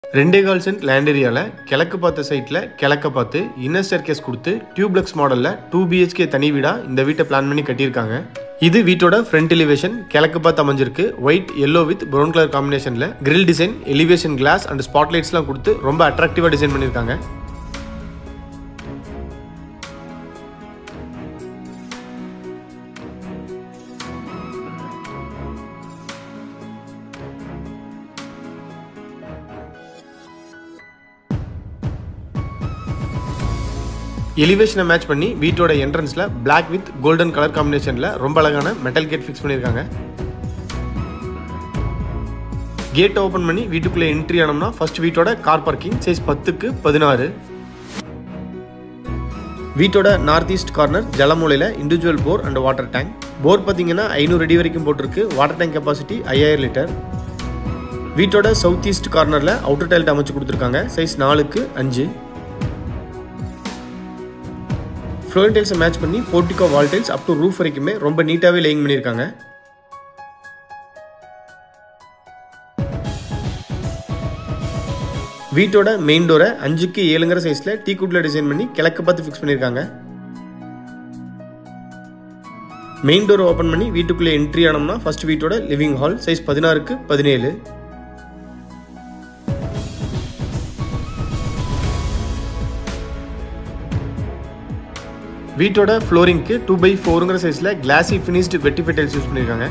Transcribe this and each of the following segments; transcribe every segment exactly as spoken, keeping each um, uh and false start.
ரெண்டே கால் cent land ஏரியாவில் கிழக்கு பார்த்த சைட்டில் கிழக்க பார்த்து இன்னர் ஸ்டேர்கேஸ் கொடுத்து டியூப்ளெக்ஸ் மாடலில் டூ பிஹெச்கே தனி வீடாக இந்த வீட்டை பிளான் பண்ணி கட்டியிருக்காங்க. இது வீட்டோட ஃப்ரண்ட் எலிவேஷன். கிழக்கு பார்த்து அமைஞ்சிருக்கு. White yellow with brown colour காம்பினேஷனில் grill design, elevation glass and ஸ்பாட்லைட்ஸ்லாம் கொடுத்து ரொம்ப அட்ராக்டிவாக டிசைன் பண்ணியிருக்காங்க. எலிவேஷனை மேட்ச் பண்ணி வீட்டோட என்ட்ரன்ஸில் பிளாக் வித் கோல்டன் கலர் காம்பினேஷனில் ரொம்ப அழகான மெட்டல் கேட் ஃபிக்ஸ் பண்ணியிருக்காங்க. கேட் ஓப்பன் பண்ணி வீட்டுக்குள்ளே என்ட்ரி ஆனோம்னா ஃபர்ஸ்ட் வீட்டோட கார் பார்க்கிங் சைஸ் பத்துக்கு பதினாறு. வீட்டோட நார்த் ஈஸ்ட் கார்னர் ஜலமூலையில் individual bore and water tank. Bore பார்த்தீங்கன்னா ஐநூறு அடி வரைக்கும் போட்டிருக்கு. வாட்டர் டேங்க் கெப்பாசிட்டி ஐயாயிரம் லிட்டர். வீட்டோட சவுத் ஈஸ்ட் கார்னரில் அவுட்டர் டைல்ட் அமைச்சு கொடுத்துருக்காங்க. சைஸ் நாலுக்கு அஞ்சு. ஃப்ளோரிங் டைல்ஸை மேட்ச் பண்ணி portico wall tiles up to roof வரைக்குமே ரொம்ப நீட்டாகவே லேயிங் பண்ணியிருக்காங்க. வீட்டோட மெயின் டோரை அஞ்சுக்கு ஏழுங்கிற சைஸில் டீ குட்ல டிசைன் பண்ணி கிழக்கு பார்த்து ஃபிக்ஸ் பண்ணியிருக்காங்க. மெயின் டோரை ஓப்பன் பண்ணி வீட்டுக்குள்ளே என்ட்ரி ஆனோம்னா ஃபர்ஸ்ட் வீட்டோட லிவிங் ஹால் சைஸ் பதினாறுக்கு பதினேழு. வீட்டோட ஃப்ளோரிங்க்கு டூ பை ஃபோருங்கிற சைஸில் classy finished vitrify tiles use பண்ணியிருக்காங்க.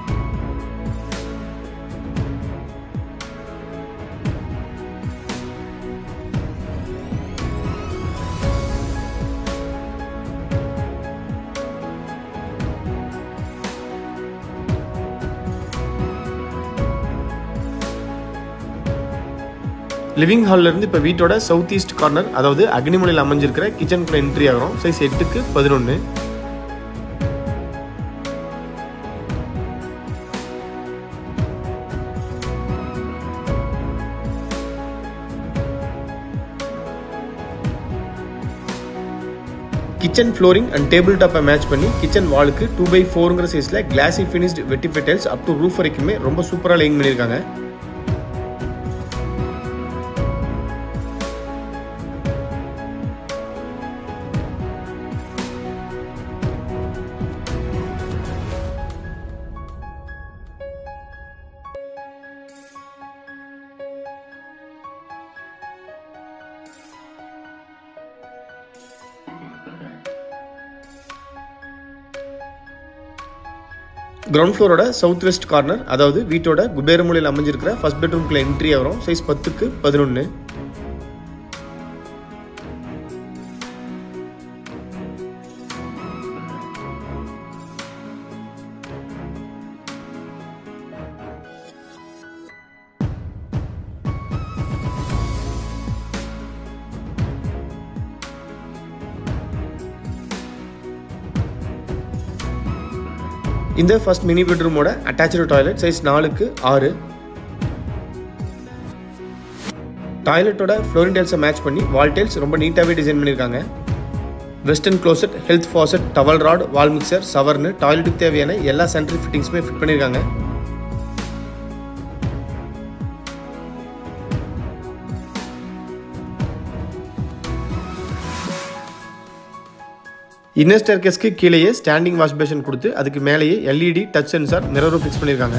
லிவிங் ஹாலில் இருந்து இப்போ வீட்டோட சவுத் ஈஸ்ட் கார்னர் அதாவது அக்னிமலையில் அமைஞ்சிருக்கிற கிச்சனுக்குள்ள என்ட்ரி ஆகிறோம். சைஸ் எட்டுக்கு பதினொன்று. கிச்சன் ஃப்ளோரிங் அண்ட் டேபிள் டாப்பை மேட்ச் பண்ணி கிச்சன் வாலுக்கு டூ பை ஃபோருங்கிற சைஸில் classy finished vitrify tiles up to roof வரைக்குமே ரொம்ப சூப்பராக லேயிங் பண்ணியிருக்காங்க. கிரவுண்ட் ஃப்ளோரோட சவுத் வெஸ்ட் கார்னர் அதாவது வீட்டோட குபேர மூலையில் அமைஞ்சிருக்கிற ஃபர்ஸ்ட் பெட்ரூம்குள்ள என்ட்ரி ஆகிறோம். சைஸ் பத்துக்கு பதினொன்று. இந்த ஃபர்ஸ்ட் மினி பெட்ரூமோட அட்டாச்சு டாய்லெட் சைஸ் நாலுக்கு ஆறு. டாய்லெட்டோட ஃப்ளோரிங் டைல்ஸை மேட்ச் பண்ணி வால் டைல்ஸ் ரொம்ப நீட்டாகவே டிசைன் பண்ணியிருக்காங்க. Western closet, health faucet, towel rod, wall mixer, சவர்னு டாய்லெட்டுக்கு தேவையான எல்லா சென்ட்ரி ஃபிட்டிங்ஸுமே ஃபிட் பண்ணியிருக்காங்க. இன்னர் ஸ்டேர்கேஸ்க்கு கீழேயே ஸ்டாண்டிங் வாஷ் பேஷன் கொடுத்து அதுக்கு மேலேயே எல்இடி டச் சென்சார் மிரரும் ஃபிக்ஸ் பண்ணியிருக்காங்க.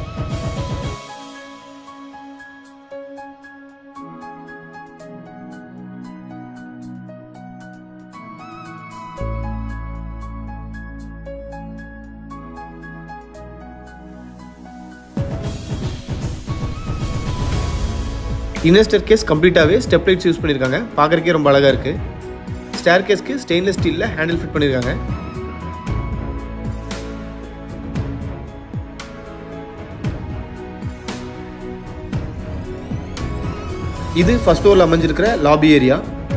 இன்னர் ஸ்டேர்கேஸ் கம்ப்ளீட்டாகவே ஸ்டெப் லைட்ஸ் யூஸ் பண்ணியிருக்காங்க. பார்க்குறக்கே ரொம்ப அழகாக இருக்குது. ஸ்டேர்கேஸ்க்கு ஸ்டெயின்லெஸ் ஸ்டீல்ல ஹேண்டில் ஃபிட் பண்ணியிருக்காங்க. இது ஃபர்ஸ்ட் ஃப்ளோர்ல அமைஞ்சிருக்கிற லாபி ஏரியா.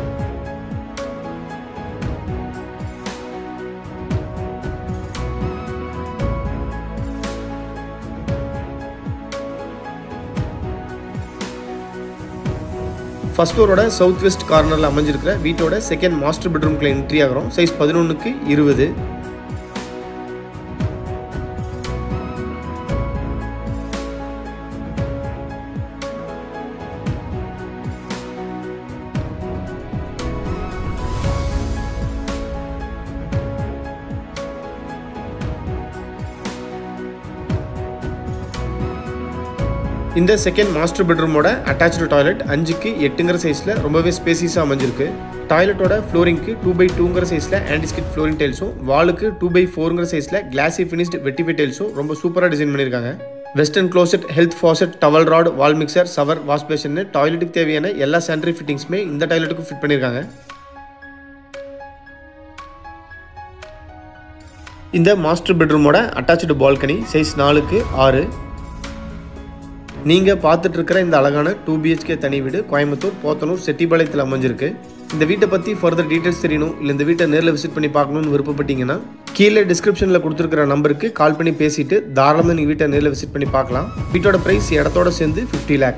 ஃபர்ஸ்ட் ஃப்ளோரோட சவுத் வெஸ்ட் கார்னரில் அமைஞ்சிருக்கிற வீட்டோட செகண்ட் மாஸ்டர் பெட்ரூம்குள்ள என்ட்ரி ஆகிறோம். சைஸ் பதினொன்றுக்கு இருபது. இந்த செகண்ட் மாஸ்டர் பெட்ரூமோட அட்டாச்சு டாய்லெட் அஞ்சுக்கு எட்டுங்கிற சைஸில் ரொம்பவே ஸ்பேசியஸாக அமைஞ்சிருக்கு. டாய்லெட்டோட ஃப்ளோரிங்க்கு டூ பை டூங்கிற சைஸில் ஆன்டிஸ்கிட் ஃப்ளோரிங் டைல்ஸும் வாலுக்கு டூ பை ஃபோருங்கிற சைஸில் கிளாசி ஃபினிஷ்டு வெட்டிஃபை டைல்ஸும் ரொம்ப சூப்பராக டிசைன் பண்ணியிருக்காங்க. Western closet, health faucet, towel rod, wall mixer, shower, wash basin டாய்லெட்டுக்கு தேவையான எல்லா சானிட்டரி ஃபிட்டிங்ஸுமே இந்த டாய்லெட்டுக்கு ஃபிட் பண்ணியிருக்காங்க. இந்த மாஸ்டர் பெட்ரூமோட அட்டாச்சு பால்கனி சைஸ் நாலுக்கு ஆறு. நீங்கள் பார்த்துட்டு இருக்கிற இந்த அழகான டூ பிஹெச்கே தனி வீடு கோயம்புத்தூர் போத்தனூர் செட்டிபாளையத்தில் அமைஞ்சிருக்கு. இந்த வீட்டை பற்றி ஃபர்தர் டீட்டெயில்ஸ் தெரியணும் இல்லை இந்த வீட்டை நேரில் விசிட் பண்ணி பார்க்கணுன்னு விருப்பப்பட்டீங்கன்னா கீழே டிஸ்கிரிப்ஷனில் கொடுத்துருக்கிற நம்பருக்கு கால் பண்ணி பேசிட்டு தாராளமாக நீங்கள் வீட்டை நேரில் விசிட் பண்ணி பார்க்கலாம். வீட்டோட ப்ரைஸ் இடத்தோட சேர்ந்து fifty lakh.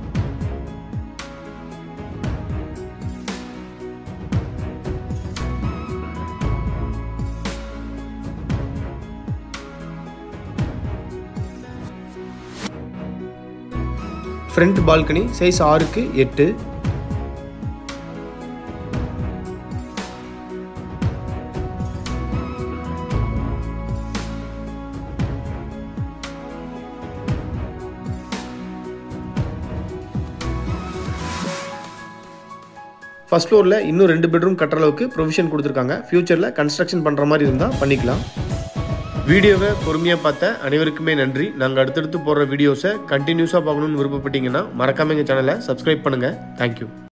Front balcony size ஆறுக்கு எட்டு. ஃபர்ஸ்ட் ஃப்ளோரில் இன்னும் ரெண்டு பெட்ரூம் கட்டுற அளவுக்கு ப்ரொவிஷன் கொடுத்துருக்காங்க. ஃபியூச்சரில் கன்ஸ்ட்ரக்ஷன் பண்ணுற மாதிரி இருந்தால் பண்ணிக்கலாம். வீடியோவை பொறுமையாக பார்த்த அனைவருக்குமே நன்றி. நாங்கள் அடுத்தடுத்து போடுற வீடியோஸை கண்டினியூஸாக பார்க்கணுன்னு விருப்பப்பட்டீங்கன்னா மறக்காம எங்கள் சேனலை சப்ஸ்கிரைப் பண்ணுங்கள். தேங்க்யூ.